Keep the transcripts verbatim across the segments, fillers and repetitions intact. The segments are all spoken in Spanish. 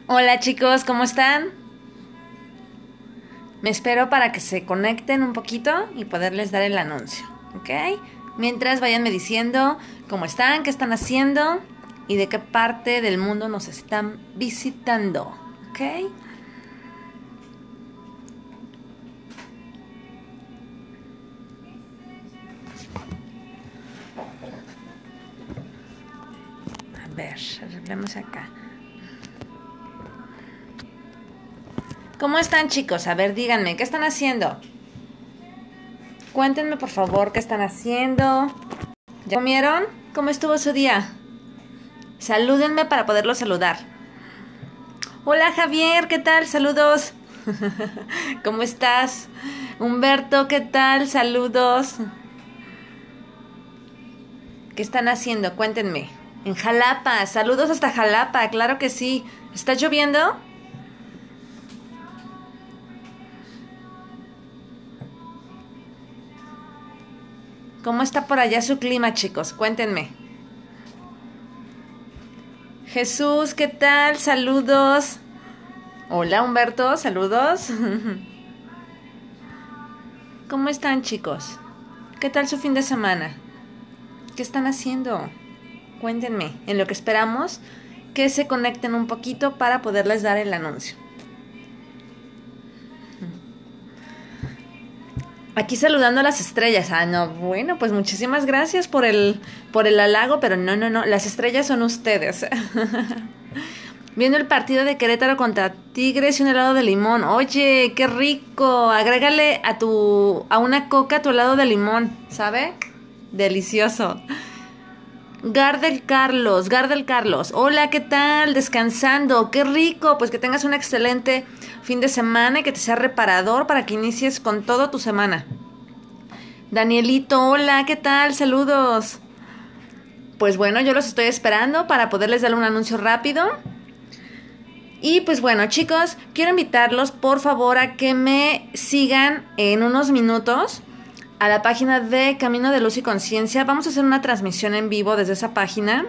Hola chicos, ¿cómo están? Me espero para que se conecten un poquito y poderles dar el anuncio, ¿ok? Mientras vayanme diciendo cómo están, qué están haciendo y de qué parte del mundo nos están visitando, ¿ok? A ver, arreglemos acá. ¿Cómo están chicos? A ver, díganme, ¿qué están haciendo? Cuéntenme por favor qué están haciendo. ¿Ya comieron? ¿Cómo estuvo su día? Salúdenme para poderlos saludar. Hola Javier, ¿qué tal? Saludos. ¿Cómo estás? Humberto, ¿qué tal? Saludos. ¿Qué están haciendo? Cuéntenme. En Jalapa, saludos hasta Jalapa, claro que sí. ¿Está lloviendo? ¿Cómo está por allá su clima, chicos? Cuéntenme. Jesús, ¿qué tal? Saludos. Hola Humberto, saludos. ¿Cómo están, chicos? ¿Qué tal su fin de semana? ¿Qué están haciendo? Cuéntenme, en lo que esperamos que se conecten un poquito para poderles dar el anuncio. Aquí saludando a las estrellas. Ah, no, bueno, pues muchísimas gracias por el, por el halago, pero no, no, no, las estrellas son ustedes. Viendo el partido de Querétaro contra Tigres y un helado de limón. Oye, qué rico. Agrégale a tu, a una coca tu helado de limón, ¿sabe? Delicioso. Gardel Carlos, Gardel Carlos. Hola, ¿qué tal? Descansando. Qué rico. Pues que tengas un excelente fin de semana y que te sea reparador para que inicies con todo tu semana. Danielito, hola, ¿qué tal? Saludos. Pues bueno, yo los estoy esperando para poderles dar un anuncio rápido. Y pues bueno, chicos, quiero invitarlos por favor a que me sigan en unos minutos a la página de Camino de Luz y Conciencia. Vamos a hacer una transmisión en vivo desde esa página.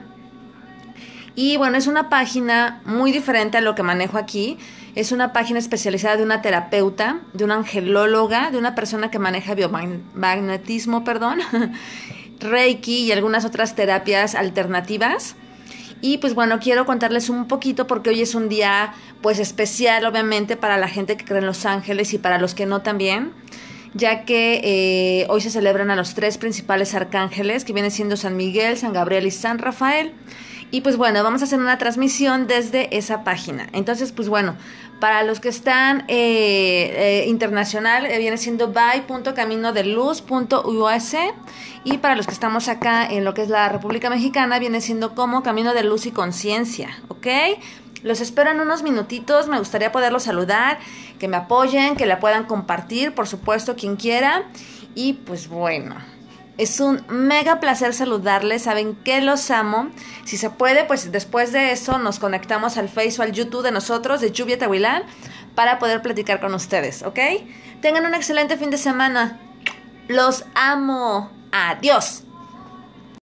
Y bueno, es una página muy diferente a lo que manejo aquí. Es una página especializada de una terapeuta, de una angelóloga, de una persona que maneja biomagnetismo, perdón, Reiki y algunas otras terapias alternativas. Y pues bueno, quiero contarles un poquito porque hoy es un día pues especial, obviamente, para la gente que cree en los ángeles y para los que no también, ya que eh, hoy se celebran a los tres principales arcángeles, que vienen siendo San Miguel, San Gabriel y San Rafael. Y pues bueno, vamos a hacer una transmisión desde esa página. Entonces, pues bueno, para los que están eh, eh, internacional, eh, viene siendo by punto camino de luz punto u s. Y para los que estamos acá en lo que es la República Mexicana, viene siendo como Camino de Luz y Conciencia, ¿ok? Los espero en unos minutitos, me gustaría poderlos saludar, que me apoyen, que la puedan compartir, por supuesto, quien quiera. Y pues bueno, es un mega placer saludarles, saben que los amo. Si se puede, pues después de eso nos conectamos al Face o al YouTube de nosotros, de Lluvia Tahuilán, para poder platicar con ustedes, ¿ok? Tengan un excelente fin de semana. Los amo. Adiós.